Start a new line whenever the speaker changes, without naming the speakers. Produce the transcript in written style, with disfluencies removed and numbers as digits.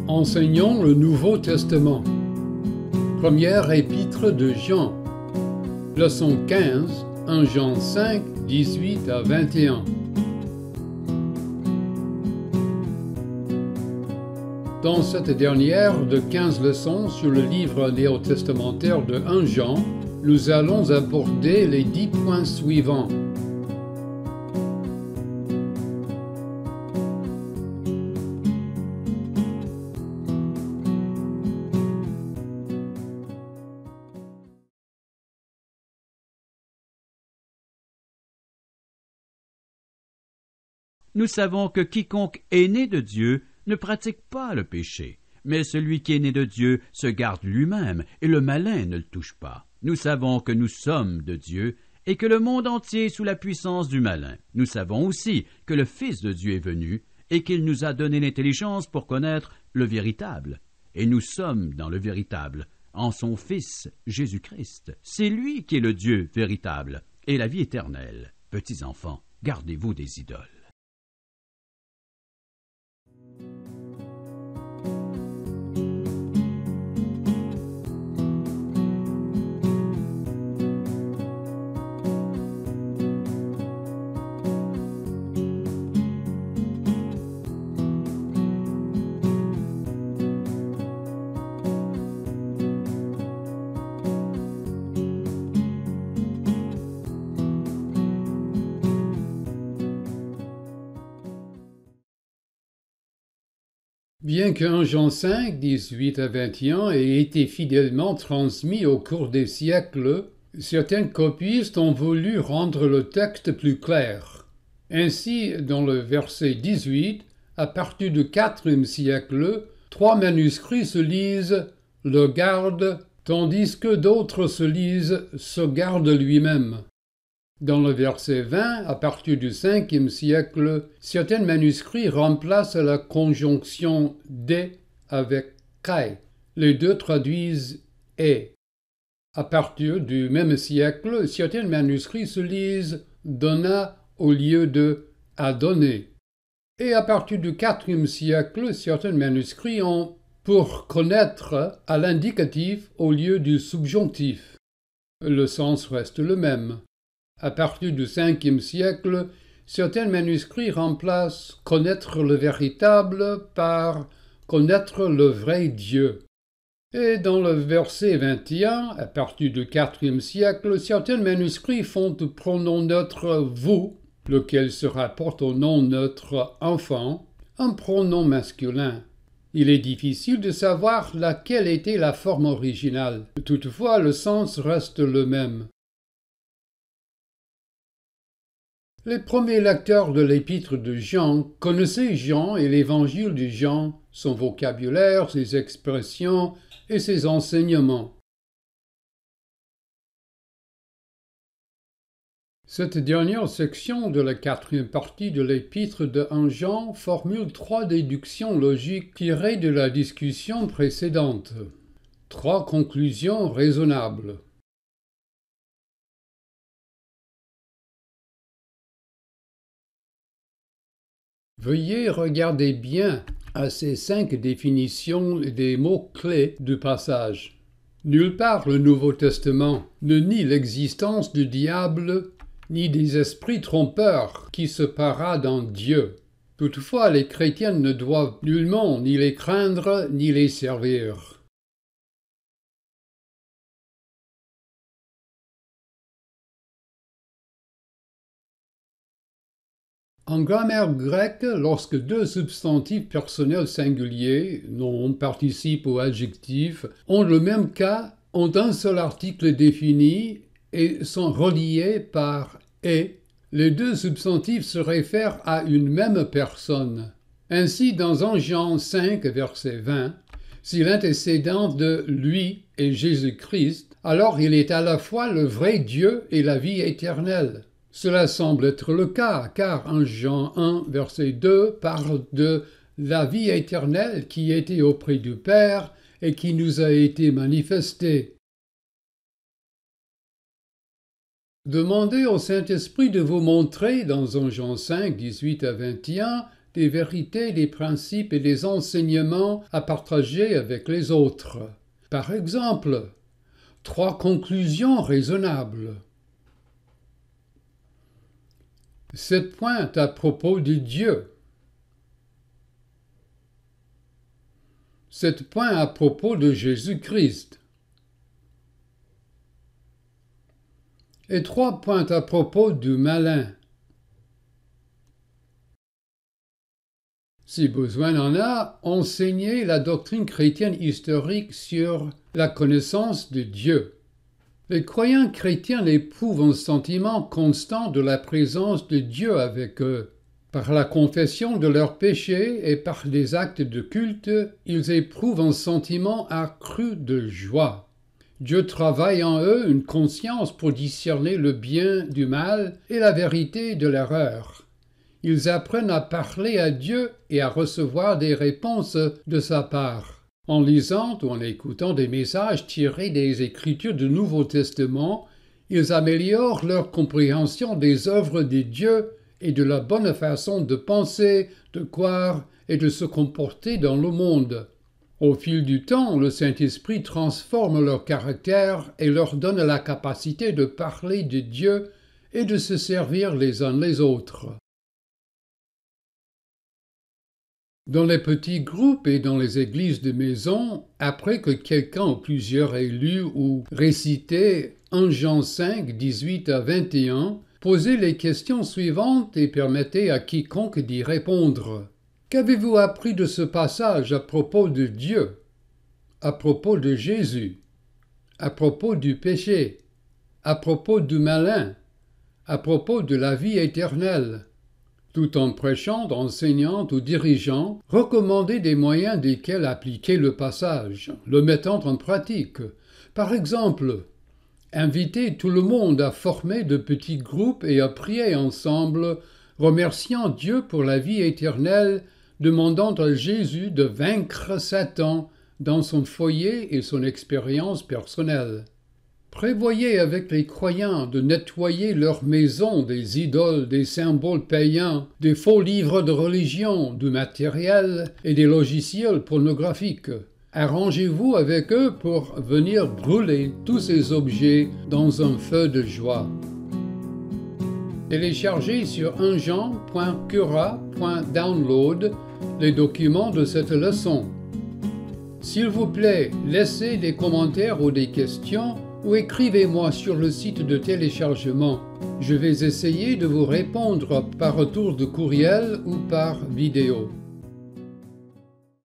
Enseignons le Nouveau Testament. Première épître de Jean. Leçon 15, 1 Jean 5, 18 à 21. Dans cette dernière de 15 leçons sur le livre néo-testamentaire de 1 Jean, nous allons aborder les 10 points suivants.
Nous savons que quiconque est né de Dieu ne pratique pas le péché, mais celui qui est né de Dieu se garde lui-même, et le malin ne le touche pas. Nous savons que nous sommes de Dieu, et que le monde entier est sous la puissance du malin. Nous savons aussi que le Fils de Dieu est venu, et qu'il nous a donné l'intelligence pour connaître le véritable. Et nous sommes dans le véritable, en son Fils Jésus-Christ. C'est lui qui est le Dieu véritable, et la vie éternelle. Petits enfants, gardez-vous des idoles.
Bien que 1 Jean 5, 18 à 21 ait été fidèlement transmis au cours des siècles, certaines copistes ont voulu rendre le texte plus clair. Ainsi, dans le verset 18, à partir du IVe siècle, 3 manuscrits se lisent « le garde », tandis que d'autres se lisent « se garde lui-même ». Dans le verset 20, à partir du Ve siècle, certains manuscrits remplacent la conjonction « de » avec « kai ». Les deux traduisent « et ». À partir du même siècle, certains manuscrits se lisent « donna » au lieu de « a donné ». Et à partir du IVe siècle, certains manuscrits ont « pour connaître » à l'indicatif au lieu du subjonctif. Le sens reste le même. À partir du Ve siècle, certains manuscrits remplacent « connaître le véritable » par « connaître le vrai Dieu ». Et dans le verset 21, à partir du IVe siècle, certains manuscrits font le pronom neutre « vous », lequel se rapporte au nom neutre « enfant », un pronom masculin. Il est difficile de savoir laquelle était la forme originale. Toutefois, le sens reste le même. Les premiers lecteurs de l'épître de Jean connaissaient Jean et l'évangile de Jean, son vocabulaire, ses expressions et ses enseignements. Cette dernière section de la 4e partie de l'épître de 1 Jean formule 3 déductions logiques tirées de la discussion précédente. 3 conclusions raisonnables. Veuillez regarder bien à ces 5 définitions des mots-clés du passage. Nulle part le Nouveau Testament ne nie l'existence du diable ni des esprits trompeurs qui se paradent en Dieu. Toutefois, les chrétiens ne doivent nullement ni les craindre ni les servir. En grammaire grecque, lorsque 2 substantifs personnels singuliers, nom, participe ou adjectif, ont le même cas, ont un seul article défini et sont reliés par « et », les 2 substantifs se réfèrent à une même personne. Ainsi, dans 1 Jean 5, verset 20, si l'antécédent de « lui » est Jésus-Christ, alors il est à la fois le vrai Dieu et la vie éternelle. Cela semble être le cas, car 1 Jean 1, verset 2 parle de la vie éternelle qui était auprès du Père et qui nous a été manifestée. Demandez au Saint-Esprit de vous montrer, dans 1 Jean 5, 18 à 21, des vérités, des principes et des enseignements à partager avec les autres. Par exemple, 3 conclusions raisonnables. 7 points à propos de Dieu. 7 points à propos de Jésus-Christ. Et 3 points à propos du malin. Si besoin en a, enseigner la doctrine chrétienne historique sur la connaissance de Dieu. Les croyants chrétiens éprouvent un sentiment constant de la présence de Dieu avec eux. Par la confession de leurs péchés et par des actes de culte, ils éprouvent un sentiment accru de joie. Dieu travaille en eux une conscience pour discerner le bien du mal et la vérité de l'erreur. Ils apprennent à parler à Dieu et à recevoir des réponses de sa part. En lisant ou en écoutant des messages tirés des Écritures du Nouveau Testament, ils améliorent leur compréhension des œuvres de Dieu et de la bonne façon de penser, de croire et de se comporter dans le monde. Au fil du temps, le Saint-Esprit transforme leur caractère et leur donne la capacité de parler de Dieu et de se servir les uns les autres. Dans les petits groupes et dans les églises de maison, après que quelqu'un ou plusieurs ait lu ou récité 1 Jean 5, 18 à 21, posez les questions suivantes et permettez à quiconque d'y répondre. Qu'avez-vous appris de ce passage à propos de Dieu, à propos de Jésus, à propos du péché, à propos du malin, à propos de la vie éternelle? Tout en prêchant, enseignant ou dirigeant, recommandez des moyens desquels appliquer le passage, le mettant en pratique. Par exemple, invitez tout le monde à former de petits groupes et à prier ensemble, remerciant Dieu pour la vie éternelle, demandant à Jésus de vaincre Satan dans son foyer et son expérience personnelle. Prévoyez avec les croyants de nettoyer leur maison des idoles, des symboles païens, des faux livres de religion, du matériel et des logiciels pornographiques. Arrangez-vous avec eux pour venir brûler tous ces objets dans un feu de joie. Téléchargez sur 1jean.cura.download les documents de cette leçon. S'il vous plaît, laissez des commentaires ou des questions ou écrivez-moi sur le site de téléchargement. Je vais essayer de vous répondre par retour de courriel ou par vidéo.